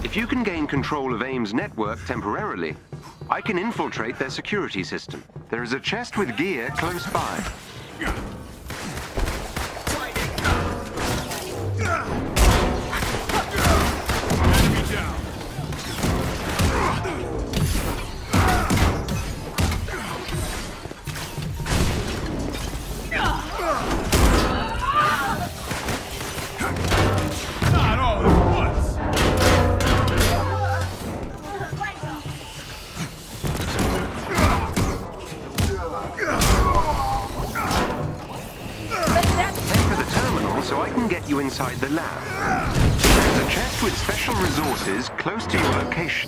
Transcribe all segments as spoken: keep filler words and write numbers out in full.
If you can gain control of AIM's network temporarily, I can infiltrate their security system. There is a chest with gear close by. Inside the lab. There's a chest with special resources close to your location.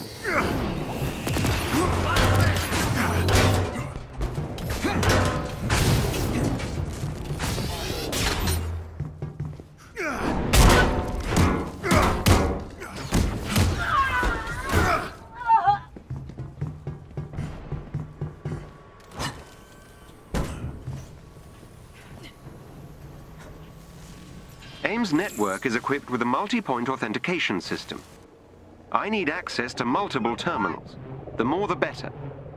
AIM's network is equipped with a multi-point authentication system. I need access to multiple terminals. The more the better.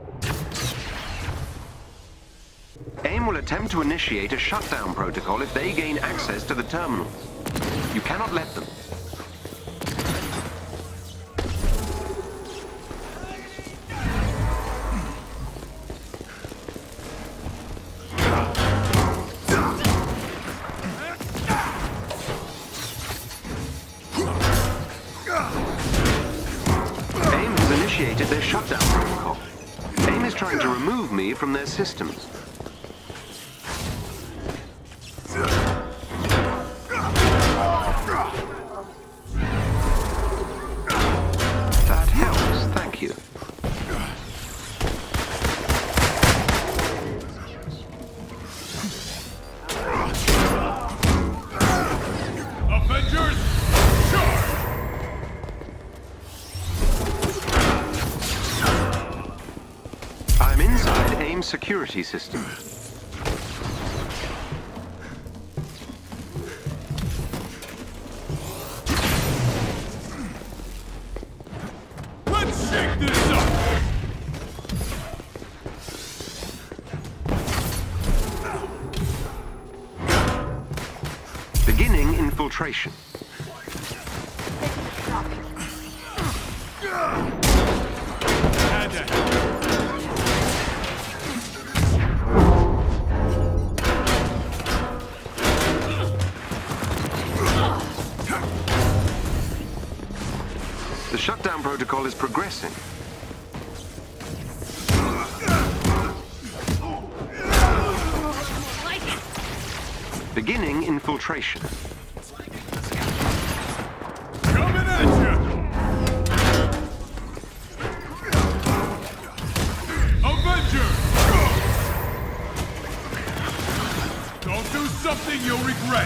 AIM will attempt to initiate a shutdown protocol if they gain access to the terminals. You cannot let them. Their shutdown protocol. AIM is trying to remove me from their systems. That helps, thank you. Avengers, charge! I'm inside AIM's security system. Let's shake this up! Beginning infiltration. Had to help. The shutdown protocol is progressing. Beginning infiltration. Coming at you! Avengers! Don't do something you'll regret!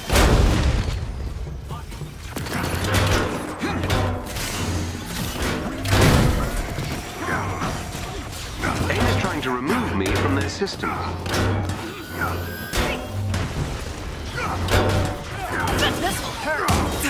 To remove me from their system. This will hurt.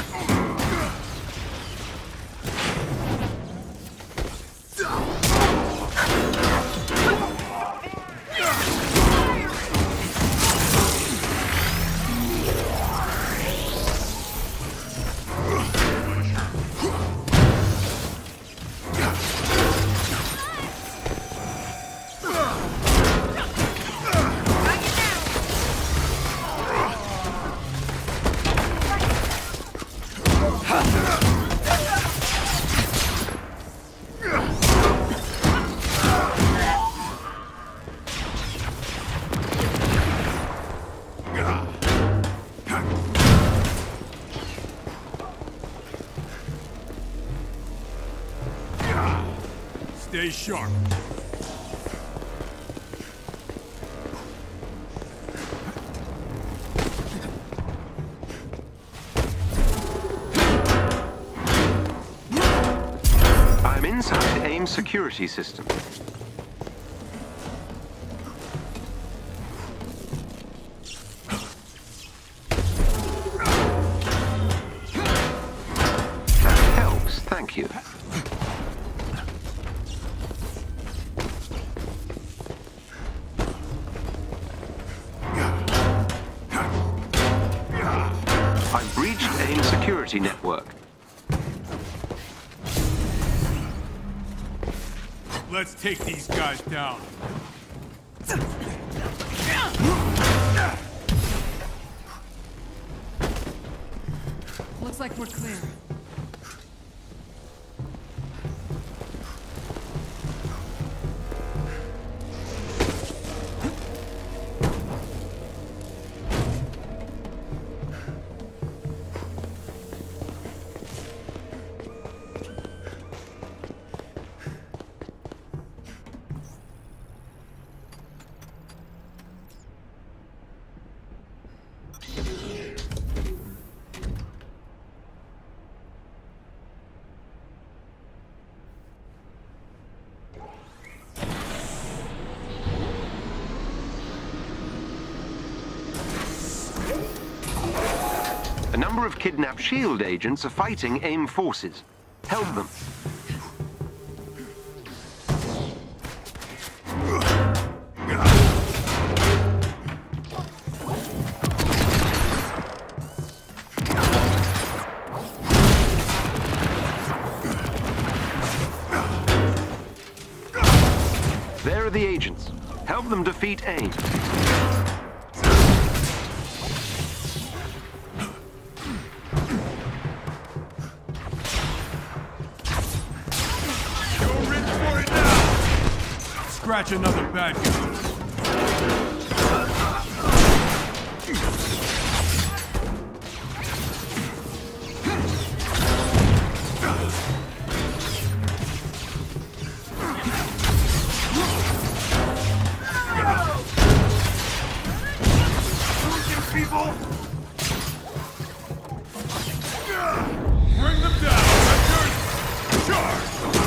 Stay sharp. I'm inside AIM's security system. That helps. Thank you. I've breached AIM security network. Let's take these guys down. Looks like we're clear. A number of kidnapped SHIELD agents are fighting AIM forces. Help them. There are the agents. Help them defeat AIM. Scratch another bad guy. People! Bring them down, Avengers! Charge!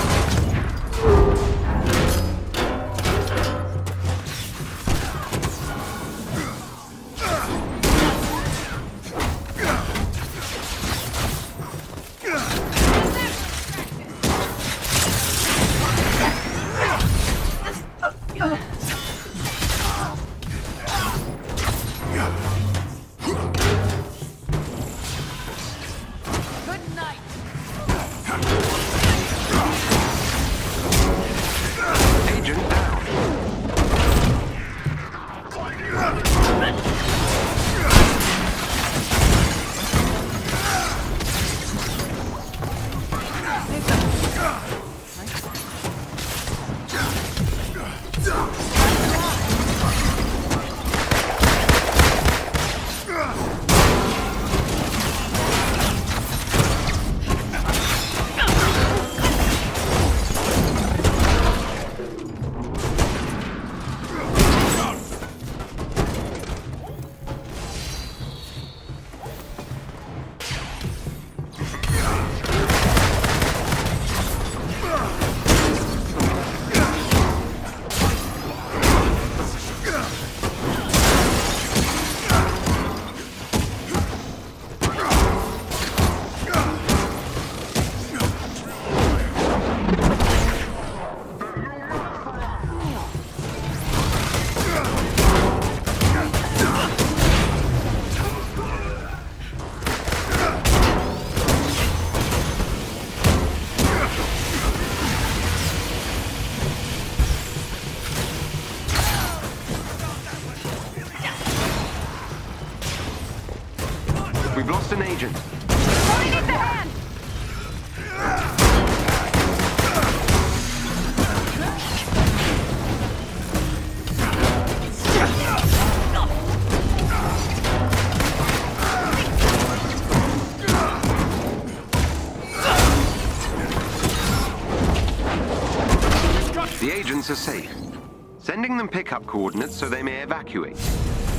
We've lost an agent. Holding it the hand! The agents are safe. Sending them pickup coordinates so they may evacuate.